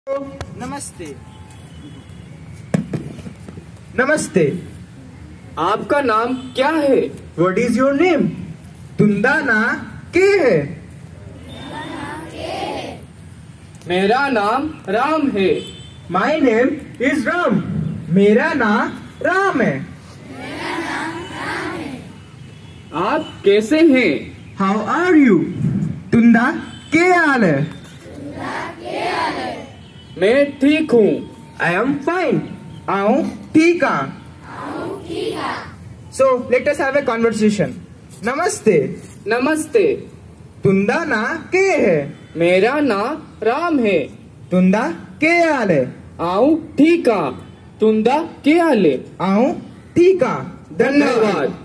नमस्ते। नमस्ते। आपका नाम क्या है? What is your name? तुंदा ना के है? मेरा नाम राम है। My name is Ram. मेरा नाम राम है। आप कैसे हैं? How are you? तुंदा के हाल है? मैं ठीक हूँ। I am fine. आऊँ ठीक आ। So let us have a conversation. नमस्ते। नमस्ते। तुंदा ना के है? मेरा नाम राम है। तुंदा के हाल है? आऊँ ठीक आ। तुंदा क्या ले? आऊँ ठीक आ। धन्यवाद।